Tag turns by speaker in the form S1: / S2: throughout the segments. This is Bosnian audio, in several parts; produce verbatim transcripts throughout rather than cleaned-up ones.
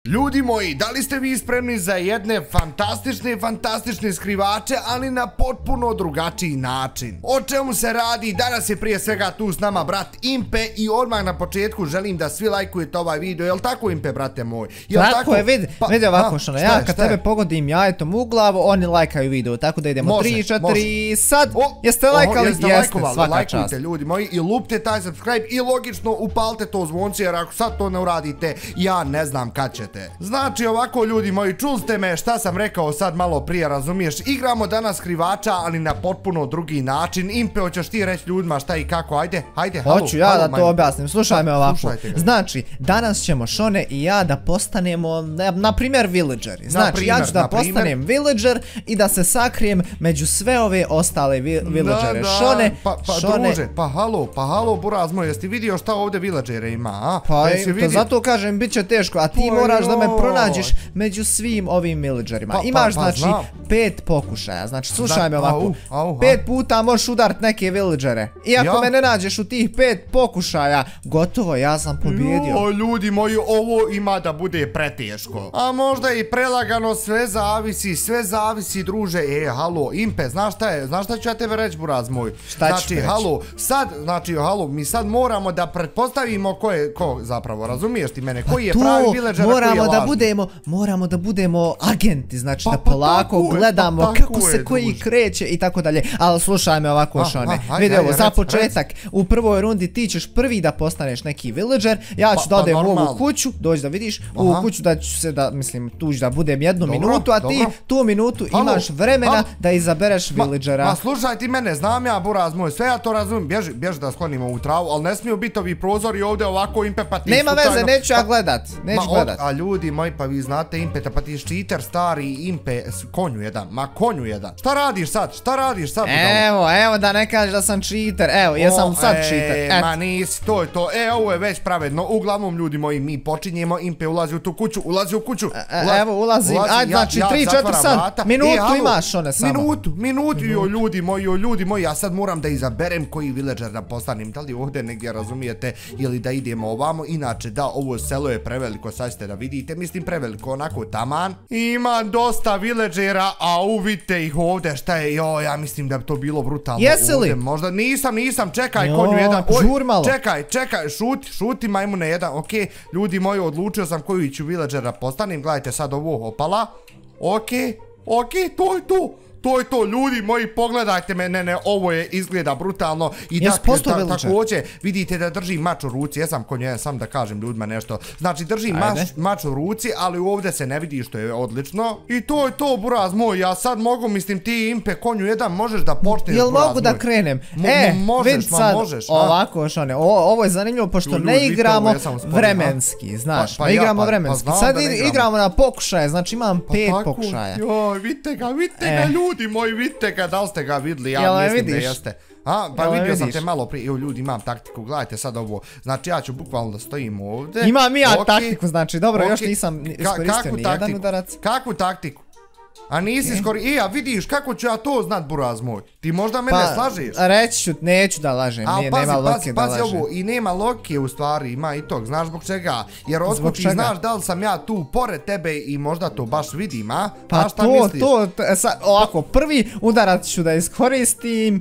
S1: Ljudi moji, da li ste vi spremni za jedne fantastične, fantastične skrivače, ali na potpuno drugačiji način? O čemu se radi? Danas je prije svega tu s nama brat Impe i odmah na početku želim da svi lajkujete ovaj video. Jel tako, Impe, brate moj?
S2: Jel tako, tako je, vidi, pa, vidi ovako što ja kad tebe pogodim jajetom u glavu, oni lajkaju video, tako da idemo tri, četiri, sad, o, jeste lajkali?
S1: Jeste, jeste, svaka čast. Lajkujte ljudi moji i lupte taj subscribe i logično upalite to zvonce, jer ako sad to ne uradite, ja ne znam kad ćete. Znači ovako ljudi moji, čuli ste me šta sam rekao sad malo prije, razumiješ? Igramo danas skrivača, ali na potpuno drugi način. Impe, hoćeš ti reći ljudima šta i kako? Ajde, ajde, halo.
S2: Hoću ja da to objasnim, slušaj me ovako. Znači, danas ćemo Šone i ja da postanemo, na primjer, villageri. Znači, ja ću da postanem villager i da se sakrijem među sve ove ostale villagere. Šone,
S1: Šone. Druže, pa halo, pa halo, buraz moj, jesi ti vidio šta ovdje villagere ima, a?
S2: Pa, to zato kažem, bit će teško, a ti moraš da me pronađeš među svim ovim villagerima. Imaš znači pet pokušaja, znači slušaj me ovako, pet puta možeš udarit neke villagere i ako me ne nađeš u tih pet pokušaja, gotovo, ja sam pobjedio.
S1: O ljudi moji, ovo ima da bude preteško, a možda i prelagano, sve zavisi, sve zavisi druže. E, halo, Impe, znaš šta je, znaš šta ću ja tebe reći, buraz moj?
S2: Šta ću reći?
S1: Halo, sad, znači, halo, mi sad moramo da pretpostavimo ko je, ko zapravo, razumiješ ti mene, koji je pravi villager, a koji je lažni.
S2: Da budemo, moramo da budemo agenti, znači pa, da polako pa, gledamo pa, kako se je, koji druži. kreće i tako dalje. Ali slušaj me ovako, Šone, vidi ovo, za početak, rec. u prvoj rundi ti ćeš prvi da postaneš neki villager, ja ću pa, da odem pa, u ovu kuću, dođi da vidiš, u ovu kuću da ću se da, mislim, tu ću da budem jednu dobro, minutu, a ti dobro. tu minutu halo, imaš vremena halo. da izabereš ma, villagera.
S1: Ma slušaj ti mene, znam ja, buraz moj, sve ja to razumijem, bježi, bježi da sklonimo u travu, ali ne smiju biti ovi prozori ovdje ovako, Impe, pa ti
S2: nema veze, neću ja gledat, neću gledat.
S1: A ljudi moji, pa vi znate Impeta, pa ti cheater stari Impe, konju jedan, ma konju jedan. Šta radiš sad, šta radiš sad?
S2: Evo, evo da ne kažeš da sam cheater, evo, jesam sad cheater.
S1: Ma nisi, to je to, e, ovo je već pravedno. Uglavnom ljudi moji, mi počinjemo, Impe ulazi u tu kuću, ulazi u kuću.
S2: Evo, ulazim, ajde, znači tri četiri sad, minutu imaš one samo.
S1: Minutu, minutu, jo ljudi moji, jo ljudi moji, ja sad moram da izaberem koji villager da postanem, da li ovdje negdje razumijete ili da idemo ovamo, inače da, ovo selo je preveliko, sad ćete da vidite, mislim preveliko, onako taman. Ima dosta villagera, a uvidite ih ovdje, šta je, jo, ja mislim da bi to bilo brutalno.
S2: Jesi li?
S1: Možda nisam, nisam, čekaj, konju jedan, oj, čekaj, čekaj, šuti, šuti majmune jedan, okej, ljudi moji, odlučio sam koju ću villagera postanem, gledajte sad ovo, opala, okej, okej, to je to. To je to, ljudi moji, pogledajte me, ne, ne, ovo je izgleda brutalno i dakle, također vidite da držim mač u ruci, jesam konju, sam da kažem ljudima nešto, znači držim mač u ruci, ali ovdje se ne vidi što je odlično i to je to, buraz moj, ja sad mogu, mislim ti Impe, konju jedan, možeš da počneš,
S2: jel mogu da krenem? E, vid sad, ovako, Šone, ovo je zanimljivo, pošto ne igramo vremenski, znaš, ne igramo vremenski, sad igramo na pokušaje, znači imam pet pokušaja.
S1: Joj, vidite ga, vidite ga, ljudi. Ljudi moji, vidite ga, da li ste ga vidli, ja mislim da jeste. A, pa vidio sam te malo prije, evo ljudi, imam taktiku, gledajte sad ovo, znači ja ću bukvalno da stojim ovdje.
S2: Imam i ja taktiku, znači, dobro, još nisam iskoristio ni jedan udarac.
S1: Kakvu taktiku? A nisi skoro, i ja vidiš kako ću ja to znat, buraz moj, ti možda mene slažiš?
S2: Pa, reći ću, neću da lažem, nema Loke da lažem.
S1: Pazi ovo, i nema Loke u stvari, ima i tog, znaš zbog čega? Jer otkud ti znaš da li sam ja tu pored tebe i možda to baš vidim, a?
S2: Pa to, to, ovako, prvi udarac ću da iskoristim,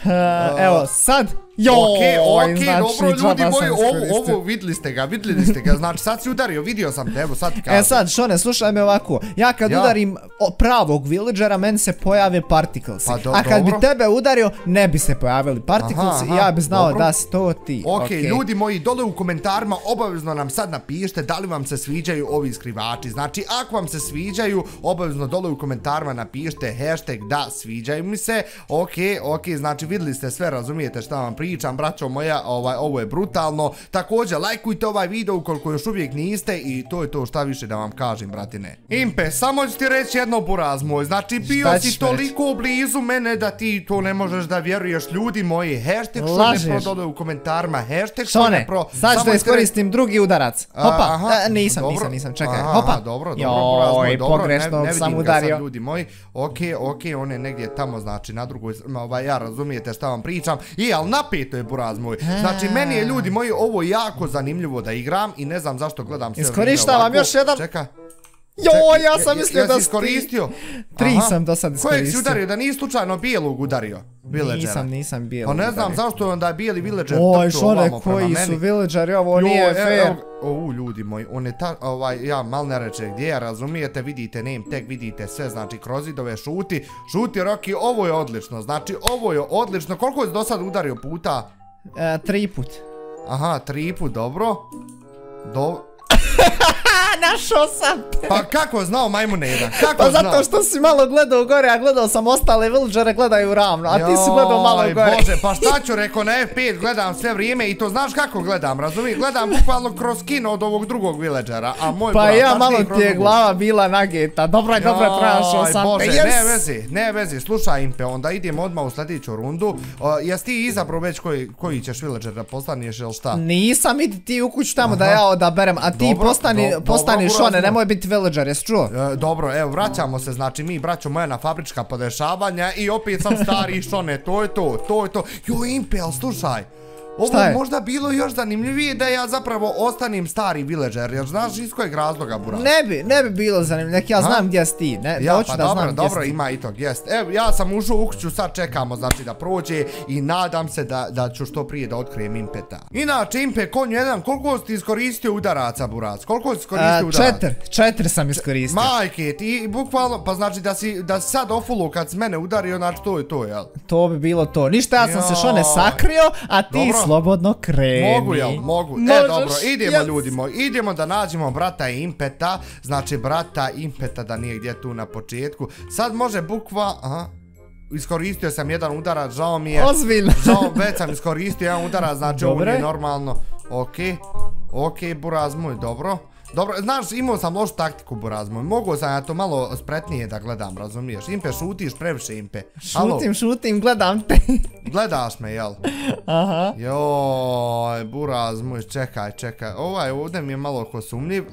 S2: evo sad. Jo,
S1: okej, okej, dobro ljudi moji, ovo vidli ste ga, vidli ste ga, znači sad si udario, vidio sam te, evo sad ti kažem.
S2: E sad, Šone, slušaj me ovako, ja kad udarim pravog villagera, meni se pojave particlesi, a kad bi tebe udario, ne bi se pojavili particlesi i ja bi znao da si to ti.
S1: Okej, ljudi moji, dole u komentarima obavezno nam sad napišite da li vam se sviđaju ovi skrivači, znači ako vam se sviđaju, obavezno dole u komentarima napišite hashtag da sviđaju mi se, okej, okej, znači videli ste sve, razumijete šta vam pričam, braćo moja, ovaj, ovo je brutalno. Također, lajkujte ovaj video ukoliko još uvijek niste i to je to šta više da vam kažem, bratine. Impe, samo ću ti reći jedno, buraz moj, znači bio si toliko blizu mene da ti to ne možeš da vjeruješ, ljudi moji, hashtag Šone Pro dole u komentarima, hashtag Šone Pro.
S2: Sad ću da iskoristim drugi udarac. Hopa, nisam, nisam, nisam, čekaj, hopa.
S1: Dobro, dobro, buraz moj, dobro,
S2: pogrešno sam udario.
S1: Ljudi moji, okej, okej, on je negdje tamo, znači na drugoj, ovaj, ja razumijete. razumijete šta vam pričam. I, ali napeto je buraz moj. Znači, meni je, ljudi moji, ovo jako zanimljivo da igram i ne znam zašto gledam sve.
S2: Iskorištavam još jedan.
S1: Čeka.
S2: Joj, ja sam mislio da si
S1: iskoristio.
S2: Tri sam do sad iskoristio.
S1: Kojeg si udario, da nisi slučajno bijelog udario?
S2: Nisam, nisam bijelog
S1: udario. Pa ne znam zašto je onda je bijeli villager
S2: trčao ovamo prema meni. Oj, šone, koji su villageri, ovo nije fair.
S1: O, ljudi moji, on je ta, ovaj, ja mal ne reče gdje je, razumijete, vidite name tag, vidite sve, znači kroz zidove šuti, šuti Rocky, ovo je odlično, znači ovo je odlično, koliko si do sad udario puta?
S2: Tri put.
S1: Aha, tri put, dobro. Dobro.
S2: Našao sam te.
S1: Pa kako znao majmune jedan?
S2: Pa zato što si malo gledao gore, a gledao sam ostale villagere gledaju ravno, a ti si gledao malo gore.
S1: Bože, pa šta ću rekao na F pet gledam sve vrijeme i to znaš kako gledam, razumiješ? Gledam bukvalno kroz kino od ovog drugog villagera, a moj
S2: pa ja malo ti je glava bila nageta, dobro je, dobro je, pronašao sam te,
S1: yes. Ne vezi, ne vezi, slušaj Impe, onda idemo odmah u sljedeću rundu. Jesi ti izabrao već koji, koji ćeš villager da postaneš ili šta?
S2: Nisam, idi ti u kuću tamo da ja odaberem, a ti postani Postani Šone, nemoj biti villager, jesi čuo?
S1: E, dobro, evo, vraćamo se, znači mi, braćo moja, na fabrička podešavanja i opet sam stari Šone, to je to, to je to. Jo, Impe, ali slušaj, ovo je možda bilo još zanimljivije da ja zapravo ostanim stari villager, jer znaš iz kojeg razloga, buraz?
S2: Ne bi, ne bi bilo zanimljivo, nek ja znam gdje si ti, ne,
S1: ja,
S2: hoću
S1: pa
S2: da
S1: dobro,
S2: znam gdje si
S1: dobro,
S2: ti.
S1: ima i tog, jest. Evo, ja sam ušao u kuću, sad čekamo, znači da prođe i nadam se da, da ću što prije da otkrijem Impeta. Inače, Impe, konj jedan, koliko si iskoristio udaraca, buraz? Koliko si iskoristio udaraca?
S2: Četiri, četiri sam iskoristio.
S1: Majke, ti bukvalno, pa znači da si, da si sad ofulu kad si mene udario, znači to je to, jel?
S2: To bi bilo to, ništa, ja sam se Šone sakrio, a ti slobodno kreni.
S1: Mogu, jel, mogu. E, dobro, idemo ljudi moji, idemo da nađemo brata Impeta, znači brata Impeta da nije gdje tu na početku. Sad može bukva, aha, iskoristio sam jedan udarac, žao mi je.
S2: Ozbiljno.
S1: Žao, već sam iskoristio jedan udarac, znači ovo je normalno. Okej, okej, buraz moj, dobro. Dobro, znaš, imao sam lošu taktiku, buraz moj, mogu sam ja to malo spretnije da gledam, razumiješ? Impe, šutiš previše, Impe.
S2: Šutim, šutim, gledam te.
S1: Gledaš me, jel?
S2: Aha.
S1: Joj, buraz moj, čekaj, čekaj, ovaj ovdje mi je malo ko sumnjiv.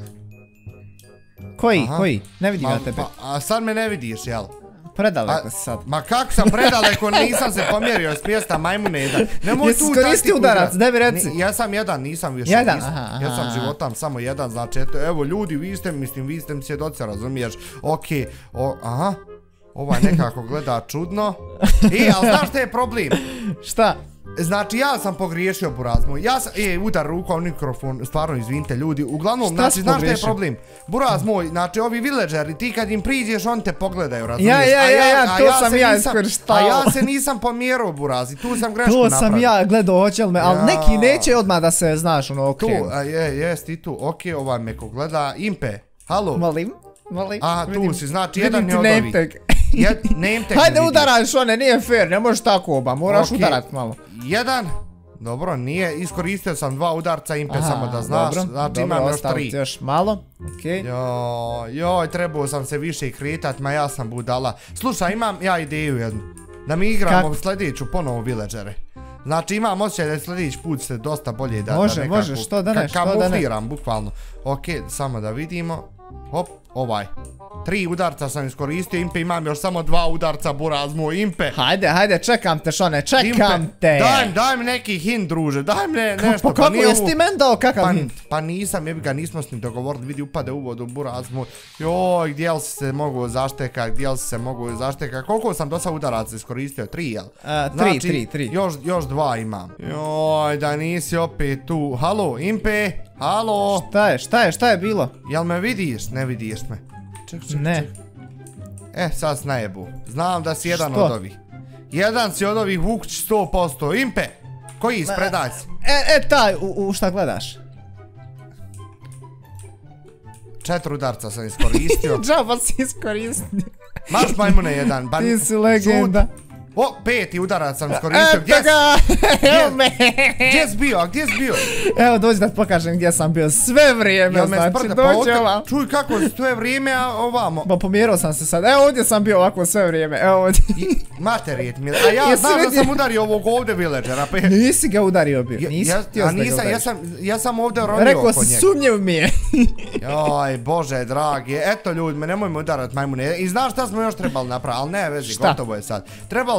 S2: Koji, koji? Ne vidim ja tebe.
S1: A sad me ne vidiš, jel?
S2: Predaleko si sad.
S1: Ma kako sam predaleko, nisam se pomjerio s mjesta majmune jedan.
S2: Jesi iskoristi udarac, ne mi reci.
S1: Ja sam jedan, nisam više.
S2: Jedan, aha.
S1: Ja sam životan, samo jedan, znači evo ljudi, vi ste, mislim, vi ste mi svjedoci, razumiješ? Okej, aha. Ovaj nekako gleda čudno. I, ali znaš šta je problem?
S2: Šta?
S1: Znači ja sam pogriješio, buraz moj, ja sam, e, udar rukom u mikrofon, stvarno izvinite ljudi, uglavnom, znači, znaš šta je problem? Buraz moj, znači ovi villageri, ti kad im priđeš, oni te pogledaju, razumiješ?
S2: Ja, ja, ja, ja, to sam ja iskoristao.
S1: A ja se nisam pomjerao, buraz, i tu sam grešku napravio.
S2: To sam ja gledao, hoće li me, ali neki neće odmah da se, znaš, ono, okrenu.
S1: Tu, je, jest i tu, okej, ovaj me ko gleda, Impe, halo?
S2: Molim, molim.
S1: Aha, tu si, znači, jedan je od ovih.
S2: Hajde udaraj Šone, nije fair, ne možeš tako oba, moraš udarat malo.
S1: Jedan, dobro, nije, iskoristio sam dva udarca Impe, samo da znaš, znači imam još tri.
S2: Dobro, ostaviti još malo, okej.
S1: Joj, joj, trebao sam se više kretat, ma ja sam budala. Slušaj, imam ja ideju jednu, da mi igramo sljedeću ponovo villagere. Znači imam osjećaj da je sljedeći put se dosta bolje da nekako...
S2: Može, može, što da ne, što da ne.
S1: Kamufliram, bukvalno. Okej, samo da vidimo. Hop, ovaj. Tri udarca sam iskoristio, Impe, imam još samo dva udarca, buraz moj, Impe.
S2: Hajde, hajde, čekam te, Šone, čekam te.
S1: Daj, daj mi neki hint, druže, daj mi nešto.
S2: Pa kako, jesi ti men dao kakav hint?
S1: Pa nisam, jebi ga, nismo s njim dogovorili, vidi, upade u vodu, buraz moj. Joj, gdje li si se mogu zašteka, gdje li si se mogu zašteka, koliko sam do sad udaraca iskoristio, tri, jel?
S2: Tri, tri, tri.
S1: Još dva imam. Joj, da nisi opet tu. Halo, Impe, halo.
S2: Šta je, šta je, šta je bilo?
S1: Jel me vidiš? Ne vidiš me. Ček, ček,
S2: ne.
S1: Ček. E, sad s najebu. Znam da si jedan od ovih. Jedan si od ovih Vukić sto posto. Impe, koji ispredaj si?
S2: E, e, taj, u, u šta gledaš?
S1: Četiri udarca sam iskoristio.
S2: Džaba si iskoristio.
S1: Maš majmune jedan.
S2: Ti si legenda.
S1: O, peti udarac sam iskoristio, gdje si?
S2: Evo me!
S1: Gdje si bio, a gdje si bio?
S2: Evo, dođi da ti pokažem gdje sam bio sve vrijeme, znači, dođi ovam.
S1: Čuj, kako si sve vrijeme, a ovamo?
S2: Ba, pomjerao sam se sad, evo ovdje sam bio ovako sve vrijeme, evo ovdje.
S1: Materijet mi, a ja znam da sam udario ovog ovdje villagera.
S2: Nisi ga udario bio, nisi htio da ga udariš.
S1: Ja sam ovdje ronio oko njega.
S2: Rekao si, sumnjiv mi je.
S1: Joj, bože dragi, eto ljudi, me nemojmo udarat majmune. I znaš šta smo još trebali napraviti, ali ne vezi, gotovo je sad. Trebali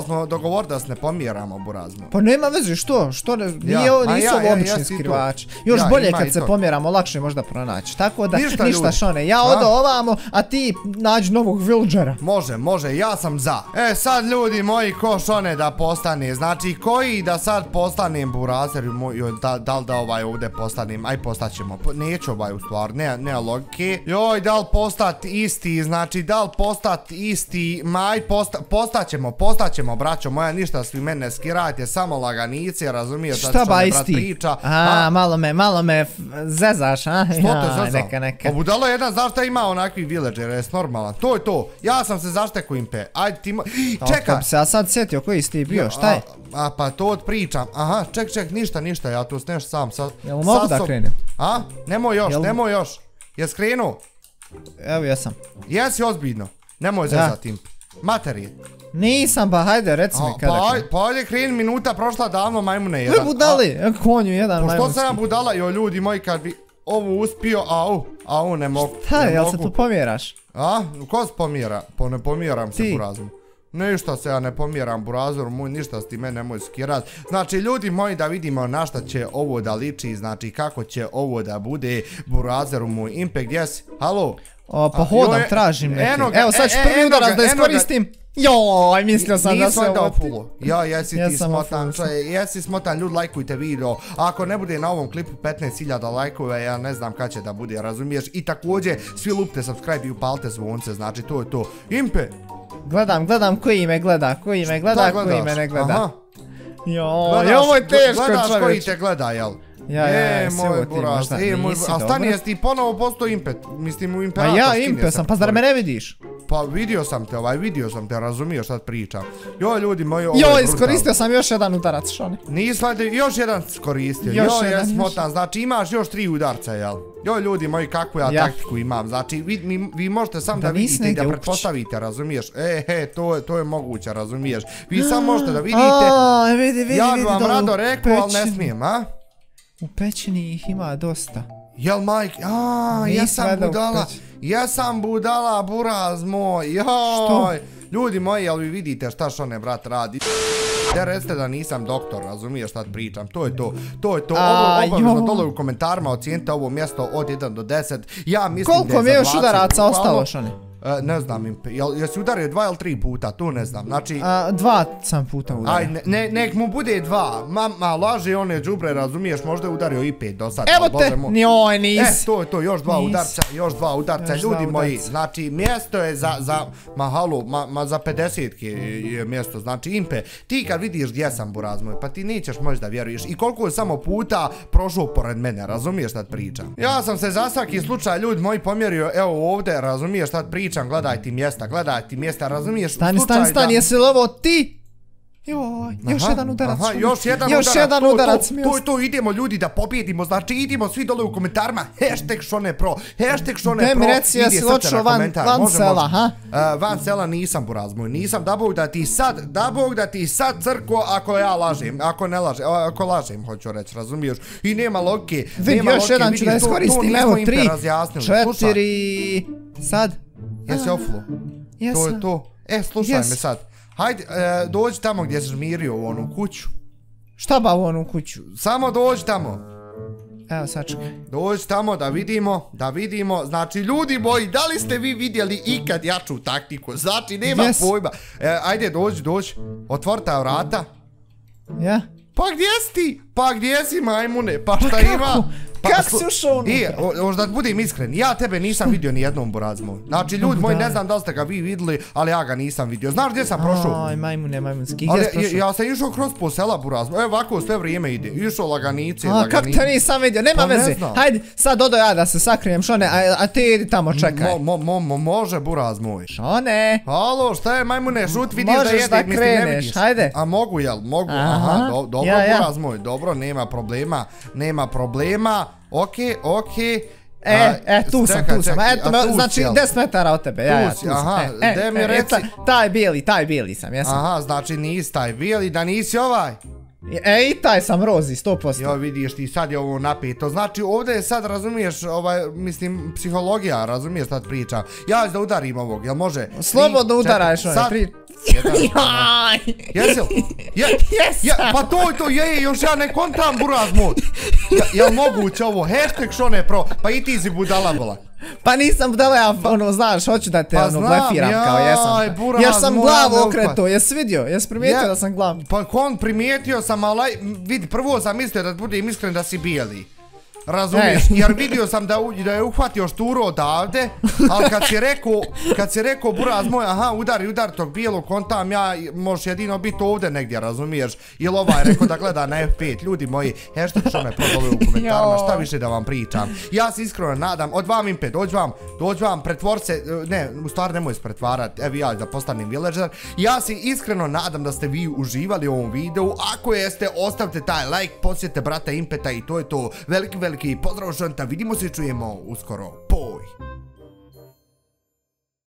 S1: smo dogovorili da se ne pomjeramo, burazmo.
S2: Pa nema veze, što? Što ne, nije ovo, nisu ovo obični skrivači. Još bolje kad se pomjeramo, lakše možda pronaći. Tako da, ništa Šone, ja odo ovamo, a ti nađi novog villagera.
S1: Može, može, ja sam za. E, sad ljudi moji, ko Šone da postane, znači koji da sad postanem burazer, da li da ovaj ovdje postanem, aj postaćemo, neću ovaj u stvar, ne logike. Joj, da li postat isti, znači da li postat isti, maj postaćemo, postaćemo, braćo moja, ništa svi mene skirajte, samo laganice, razumiješ?
S2: Šta ba isti? A, malo me, malo me zezaš, a?
S1: Što te zezao? Neka, neka. Budalo jedan, znaš šta ima onakvi villager, jes normalan, to je to, ja sam se zašteku impe, ajde ti mo... Čekaj!
S2: Sam se ja sad sjetio koji si ti bio, šta je?
S1: A pa to odpričam, aha, ček, ček, ništa, ništa, ja tu sneš sam, sad...
S2: Jel mogu da krenem?
S1: A? Nemoj još, nemoj još, jes krenuo?
S2: Evo jesam.
S1: Jesi ozbiljno, nemoj zezat imp, materije.
S2: Nisam, ba, hajde, reci mi kada krenem.
S1: Pa ajde kreni, minuta prošla davno, majmune jedan.
S2: E, budali, konju jedan majmunski.
S1: Pošto sam ja budala, jo ljudi moji, kad bi ovo uspio, au, au, ne mogu.
S2: Šta, jel se tu pomjeraš?
S1: A, ko se pomjera? Pa ne pomjeram se burazom. Ništa se ja ne pomjeram burazoru moj, ništa s ti mene nemoj skirat. Znači ljudi moji, da vidimo na šta će ovo da liči, znači kako će ovo da bude burazoru moj. Impe, gdje si? Halo?
S2: O, pa hodam, tražim neki. Evo sad ću prvi udarac da iskoristim. Joj, mislio sam da se ovo...
S1: Ja, jesi ti smotan, jesi smotan, ljudi lajkujte video. Ako ne bude na ovom klipu petnaest hiljada lajkova, ja ne znam kada će da bude, razumiješ? I također, svi lupte subscribe i upalite zvonce, znači to je to. Impe!
S2: Gledam, gledam koji me gleda, koji me gleda, koji me ne gleda. Joj, ovo je teško, čovječ.
S1: Gledaš koji te gleda, jel?
S2: Ja, ja, ja, sve ti možda nisi dobro.
S1: A stani, jesi ti ponovo postao impet, mislim u imperator.
S2: A ja impet sam, pa zar me ne vidiš?
S1: Pa vidio sam te, ovaj, vidio sam te, razumiješ šta pričam. Joj, ljudi moji, ovo je brutalno.
S2: Joj, iskoristio sam još jedan udarac, Šone.
S1: Nisam, još jedan iskoristio. Joj, jes motan, znači imaš još tri udarca, jel? Joj, ljudi moji, kakvu ja taktiku imam, znači vi možete sam da vidite i da pretpostavite, razumiješ? E, he, to je moguće, razumiješ? Vi sam možete da vidite, ja bi vam rado rekao, ali ne smijem, a?
S2: U pećini ih ima dosta.
S1: Jel majke, aaa, ja sam budala, ja sam budala, buraz moj, joj. Ljudi moji, jel vi vidite šta Šone brat radi? Ja recite da nisam doktor, razumiješ šta pričam, to je to, to je to, ovo obavezno dole u komentarima ocijenite ovo mjesto od jedan do deset, ja mislim da je za dvadeset.
S2: Koliko mi je još udaraca ostalo, Šone?
S1: Ne znam, Impe, jesi udario dva ili tri puta, to ne znam, znači...
S2: Dva sam puta udario.
S1: Aj, nek mu bude dva, ma laže one džubre, razumiješ, možda je udario i pet do sad.
S2: Evo te, njoj nis.
S1: E, to je to, još dva udarca, još dva udarca, ljudi moji, znači mjesto je za, ma halo, ma za pedesetke je mjesto, znači Impe, ti kad vidiš gdje sam buraz moj, pa ti nećeš možda vjeruješ i koliko je samo puta prošao pored mene, razumiješ šta pričam. Ja sam se za svaki slučaj, ljudi moji, pomjerio, evo ovdje, razumiješ šta pričam. Gledaj ti mjesta, gledaj ti mjesta, razumiješ?
S2: Stani, stani, stani, jesi li ovo ti? Joj, još jedan udarac.
S1: Aha, još jedan udarac. Još jedan udarac. To je to, idemo ljudi da pobjedimo, znači idemo svi dole u komentarima, hashtag Šone Pro, hashtag Šone Pro.
S2: Ne mi reci, jesi očeo van sela, ha?
S1: Van sela nisam, buraz moj, nisam, da Bog da ti sad, da Bog da ti sad crko ako ja lažem, ako ne lažem, ako lažem, hoću reći, razumiješ? I nema logike, nema logike,
S2: još jedan ću da iskoristim, evo tri, četiri, sad.
S1: Jesi oflo? To je to. E, slušaj me sad. Hajde, dođi tamo gdje si žmirio u onu kuću.
S2: Šta ba u onu kuću?
S1: Samo dođi tamo.
S2: Evo, sačekaj.
S1: Dođi tamo da vidimo, da vidimo. Znači, ljudi moji, da li ste vi vidjeli ikad jaču taktiku? Znači, nema pojma. Ajde, dođi, dođi. Otvori ta vrata.
S2: Ja?
S1: Pa gdje si ti? Pa gdje si, majmune? Pa šta ima?
S2: Kako si ušao unutra?
S1: I, možda budem iskren, ja tebe nisam vidio ni jednom burazmu. Znači, ljudi moji, ne znam da li ste ga vi vidjeli, ali ja ga nisam vidio. Znaš gdje sam prošao?
S2: Aj, majmune, majmunski, gdje si prošao?
S1: Ja sam išao kroz po sela burazmu, evo ovako sve vrijeme ide. Išao laganice, laganice.
S2: A, kako te nisam vidio, nema veze. Hajde, sad odo ja da se sakrijem, Šone, a ti idi tamo, čekaj.
S1: Može, buraz moj.
S2: Šone.
S1: Halo, šta je, majmune, šut, vidiš da jede, mislim ne vidiš.
S2: Hajde.
S1: A mogu, jel? Mogu, aha, dobro, buraz moj, dobro, nema problema, nema problema. Okej, okej.
S2: E, e, tu sam, tu sam. Eto, znači deset metara od tebe. Ja, ja, tu sam.
S1: Aha, gdje mi reci?
S2: Taj bijeli, taj bijeli sam, jesam.
S1: Aha, znači nisi taj bijeli, da nisi ovaj.
S2: E, i taj sam rozi, sto posto.
S1: Jo, vidiš ti, sad je ovo napeto. Znači, ovdje je sad, razumiješ, ovaj, mislim, psihologija, razumiješ sad priča. Ja ću da udarim ovog, jel može?
S2: Slobodno udarajš, ovaj,
S1: Jesi li?
S2: Jesam.
S1: Pa to je to, je, još ja ne kontam buraz moj. Jel moguće ovo? Hashtag Šone Pro, pa i ti si budala bola.
S2: Pa nisam budala, ja ono, znaš, hoću da te ono blefiram kao jesam. Još sam glavu okreto, jesi vidio? Jesi primijetio da sam glavu?
S1: Pa kon primijetio sam, ali vidi, prvo sam mislio da budem iskren da si bijeli. Razumiješ, jer vidio sam da je uhvatio šturu odavde, ali kad si rekao, kad si rekao buraz moj, aha, udari, udar tog bijelog kontam, ja možeš jedino biti ovdje negdje, razumiješ, ili ovaj rekao da gleda na F pet, ljudi moji, hashtag Šone Pro dole u komentarima, šta više da vam pričam, ja se iskreno nadam, od vam Impe, dođi vam, dođi vam, pretvor se, ne, u stvari nemoj se pretvarati, evo ja da postanem villager, ja se iskreno nadam da ste vi uživali u ovom videu, ako jeste, ostavite taj like, posjetite brata Impeta i to je to, veliki veliki pozdrav Šonta, vidimo se i čujemo uskoro. Po!